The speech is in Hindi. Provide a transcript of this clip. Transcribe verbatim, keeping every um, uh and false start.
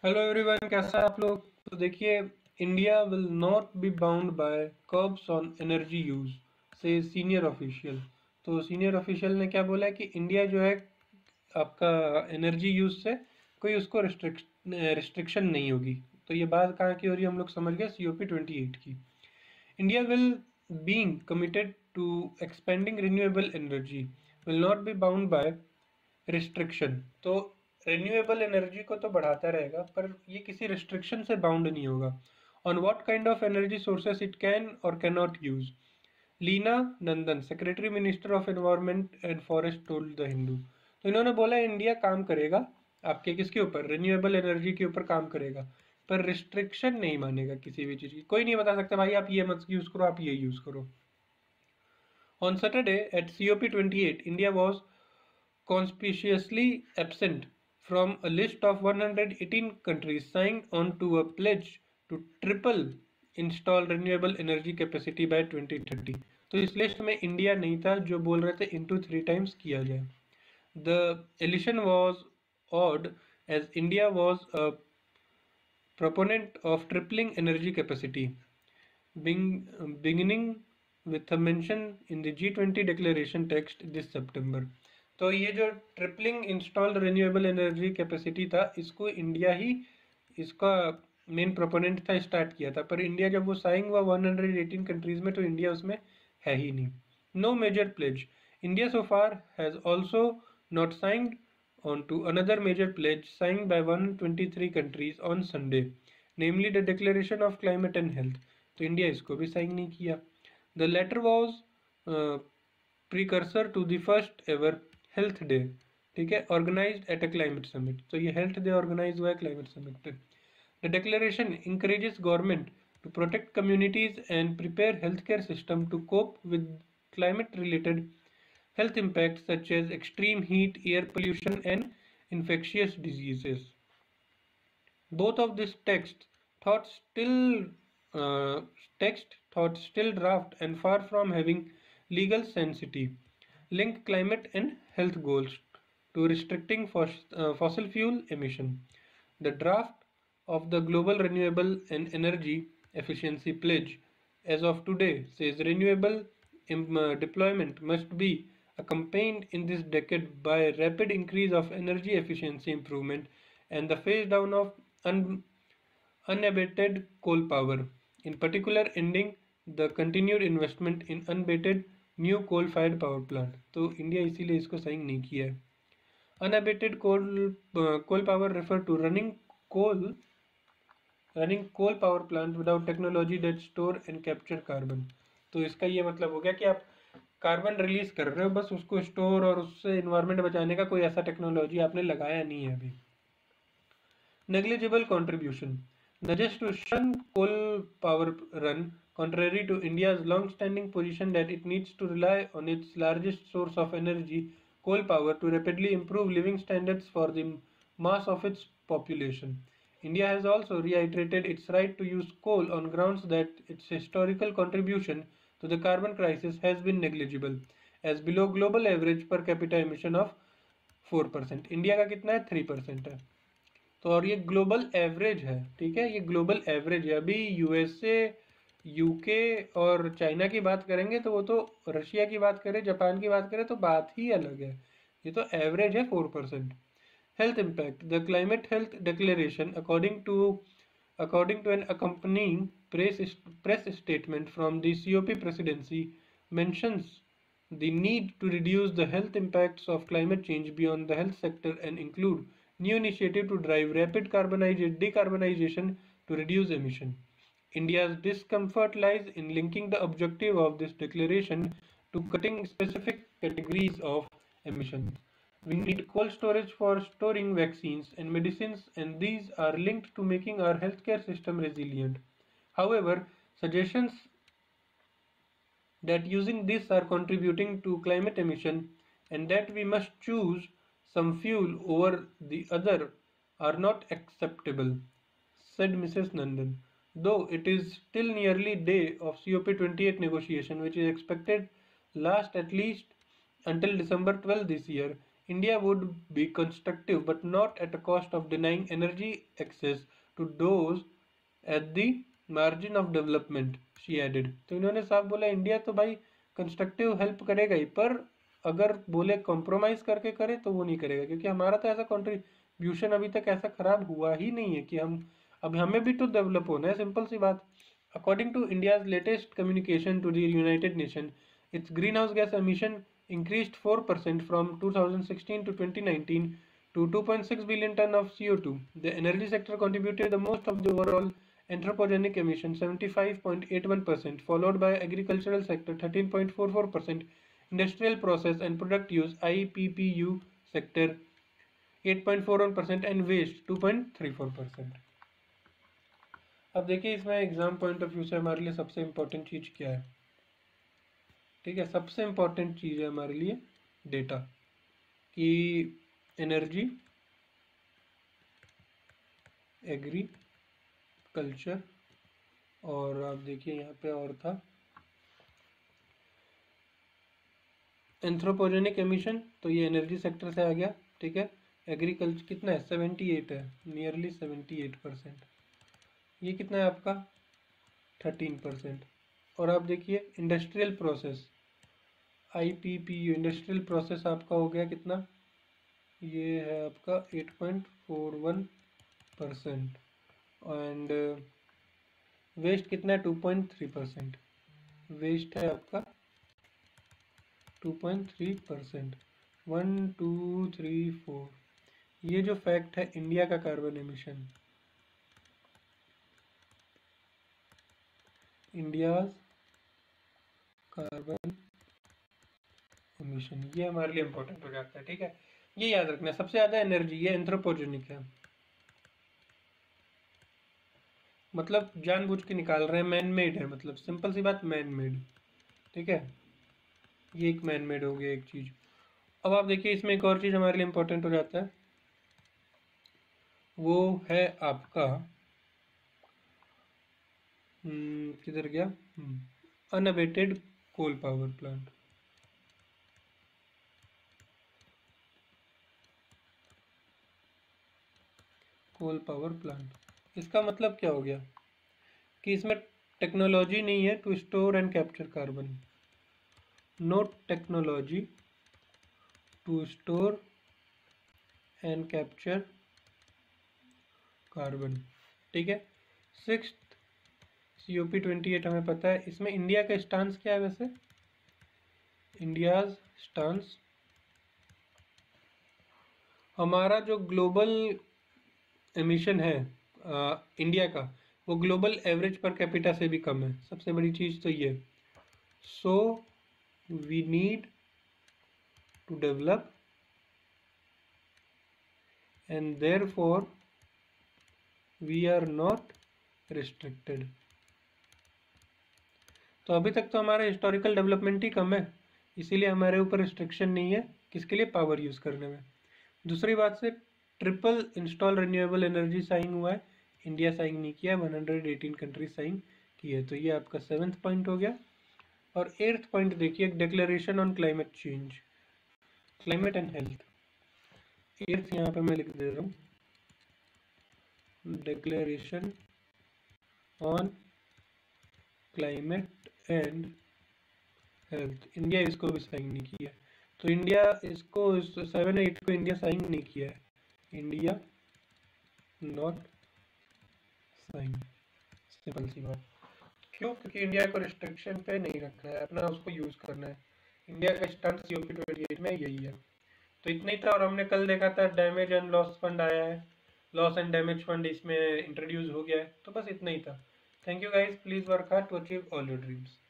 हेलो एवरीवन, कैसा है आप लोग। तो देखिए, India will not be bound by curbs on energy use says senior official. तो सीनियर ऑफिशियल ने क्या बोला है कि इंडिया जो है आपका एनर्जी यूज से कोई उसको रिस्ट्रिक्शन नहीं होगी। तो ये बात कहाँ की हो रही है, हम लोग समझ गए, C O P twenty eight की। India will being committed to expanding renewable energy will not be bound by restriction. तो रिन्यूएबल एनर्जी को तो बढ़ाता रहेगा, पर ये किसी रिस्ट्रिक्शन से बाउंड नहीं होगा। On what kind of energy sources it can और can not use, Leena Nandan, secretary minister of environment and forest, told the Hindu. तो इन्होंने बोला इंडिया काम करेगा आपके किसके ऊपर, रिन्यूएबल एनर्जी के ऊपर काम करेगा, पर रिस्ट्रिक्शन नहीं मानेगा किसी भी चीज की। कोई नहीं बता सकता भाई आप ये मत यूज करो, आप ये यूज करो। On Saturday at C O P twenty eight, India was conspicuously absent from a list of one hundred eighteen countries signed on to a pledge to triple install renewable energy capacity by twenty thirty। तो इस लिस्ट में इंडिया नहीं था, जो बोल रहे थे इनटू थ्री टाइम्स किया जाए। The elision was odd as India was a proponent of tripling energy capacity, being, beginning with a mention in the G twenty declaration text this September। तो ये जो tripling installed renewable energy capacity था, इसको इंडिया ही इसका मेन प्रोपोनेंट था, स्टार्ट किया था। पर इंडिया जब वो साइन हुआ वन हंड्रेड एटीन कंट्रीज में, तो इंडिया उसमें है ही नहीं। No major pledge, India so far has also not signed on to another major pledge signed by one hundred twenty-three countries on Sunday, namely the Declaration of Climate and Health। तो इंडिया इसको भी साइन नहीं किया। The latter was uh, precursor to the first ever health day, ठीक है, organised at a climate summit. तो ये हेल्थ डे ऑर्गेनाइज हुआ है क्लाइमेट समिट पे। The declaration encourages government to protect communities and prepare health care system to cope with climate related health impacts such as extreme heat, air pollution, and infectious diseases. Both of this text thought still uh, text thought still draft and far from having legal sensitivity, link climate and health goals to restricting fos uh, fossil fuel emission. The draft of the Global Renewable and Energy Efficiency Pledge as of today says renewable im- uh, deployment must be accompanied in this decade by a rapid increase of energy efficiency improvement and the phase down of un- unabated coal power, in particular ending the continued investment in unabated new coal-fired power plant। तो इंडिया इसीलिए इसको साइन नहीं किया है। Unabated coal uh, coal power refer to running coal running coal power plant without technology that store and capture carbon। तो इसका ये मतलब हो गया कि आप कार्बन रिलीज कर रहे हो, बस उसको स्टोर और उससे इन्वायरमेंट बचाने का कोई ऐसा टेक्नोलॉजी आपने लगाया नहीं है अभी। Negligible contribution. The just to shun coal power run, contrary to India's long-standing position that it needs to rely on its largest source of energy, coal power, to rapidly improve living standards for the mass of its population. India has also reiterated its right to use coal on grounds that its historical contribution to the carbon crisis has been negligible, as below global average per capita emission of four percent. India का कितना है, थ्री परसेंट है। तो और ये ग्लोबल एवरेज है, ठीक है, ये ग्लोबल एवरेज है। अभी यूएसए, यूके और चाइना की बात करेंगे तो वो तो, रशिया की बात करें, जापान की बात करें तो बात ही अलग है। ये तो एवरेज है four percent. Health impact, the climate health declaration according to according to an accompanying press press statement from the C O P presidency mentions the need to reduce the health impacts of climate change beyond the health sector and include new initiative to drive rapid decarbonization to reduce emission. India's discomfort lies in linking the objective of this declaration to cutting specific categories of emissions. We need cold storage for storing vaccines and medicines, and these are linked to making our healthcare system resilient. However, suggestions that using this are contributing to climate emission and that we must choose some fuel over the other are not acceptable, said Missus Nandan. Though it is still nearly day of C O P twenty-eight negotiation, which is expected last at least until December twelfth this year, India would be constructive but not at a cost of denying energy access to those at the margin of development, she added. तो इन्होंने साफ बोला इंडिया तो भाई कंस्ट्रक्टिव हेल्प करेगा ही, पर अगर बोले कॉम्प्रोमाइज करके करे तो वो नहीं करेगा, क्योंकि हमारा तो ऐसा कंट्रीब्यूशन अभी तक ऐसा खराब हुआ ही नहीं है कि हम अब हमें भी तो डेवलप होना है, सिंपल सी बात. According to India's latest communication to the United Nation, its greenhouse gas emission increased four percent from two thousand sixteen to twenty nineteen to two point six billion ton of C O two. The energy sector contributed the most of the overall anthropogenic emission, seventy-five point eight one percent, followed by agricultural sector thirteen point four four percent, industrial process and product use I P P U sector eight point four one percent and waste two point three four percent. अब देखिए इसमें एग्जाम पॉइंट ऑफ व्यू से हमारे लिए सबसे इम्पोर्टेंट चीज़ क्या है. ठीक है, सबसे इम्पोर्टेंट चीज़ है हमारे लिए डेटा कि एनर्जी, एग्रीकल्चर, और आप देखिए यहाँ पे और था एंथ्रोपोजेनिक एमिशन, तो ये एनर्जी सेक्टर से आ गया. ठीक है, एग्रीकल्चर कितना है, सेवेंटी एट है, नियरली सेवेंटी एट परसेंट. ये कितना है आपका, थर्टीन परसेंट. और आप देखिए industrial process, I P P U industrial process आपका हो गया कितना, ये है आपका eight point four one percent. And waste कितना है, two point three percent. Waste है आपका two point three percent. One two three four, ये जो फैक्ट है इंडिया का carbon emission, India carbon emission, ये हमारे लिए इंपॉर्टेंट हो जाता है. ठीक है, ये याद रखना. सबसे ज्यादा एनर्जी ये एंथ्रोपोजेनिक है, मतलब जानबूझ के निकाल रहे हैं, मैन मेड है, मतलब सिंपल सी बात, मैन मेड. ठीक है, ये एक मैन मेड हो गया एक चीज. अब आप देखिए इसमें एक और चीज हमारे लिए इंपॉर्टेंट हो जाता है, वो है आपका किधर गया, unabated coal power plant. Coal power plant, इसका मतलब क्या हो गया कि इसमें टेक्नोलॉजी नहीं है to store and capture carbon. No technology to store and capture carbon. ठीक है, six C O P twenty eight हमें पता है. इसमें इंडिया का स्टांस क्या है वैसे, इंडियाज स्टांस, हमारा जो ग्लोबल एमिशन है आ, इंडिया का, वो ग्लोबल एवरेज पर कैपिटा से भी कम है. सबसे बड़ी चीज़ तो ये. So we need to develop and therefore we are not restricted. तो अभी तक तो हमारा हिस्टोरिकल डेवलपमेंट ही कम है, इसीलिए हमारे ऊपर रिस्ट्रिक्शन नहीं है किसके लिए, पावर यूज़ करने में. दूसरी बात से triple install renewable energy sign हुआ है, इंडिया साइन नहीं किया, one hundred eighteen country sign की है. तो ये आपका सेवन्थ पॉइंट हो गया. और एट्थ पॉइंट देखिए, declaration on climate change, climate and health. Eighth यहाँ पे मैं लिख दे रहा हूँ, declaration on climate and health. India इसको भी साइन नहीं किया, तो इंडिया इसको सेवन एट को इंडिया साइन नहीं किया है, इंडिया नॉट साइन. सिंपल सी बात. क्यों, क्योंकि इंडिया को रिस्ट्रिक्शन पे नहीं रखना है, अपना उसको यूज करना है. इंडिया का stand C O P twenty eight में यही है. तो इतना ही था. और हमने कल देखा था डैमेज एंड लॉस फंड आया है, लॉस एंड डैमेज फंड इसमें इंट्रोड्यूस हो गया है. तो बस इतना ही था. Thank you guys, please work hard to achieve all your dreams.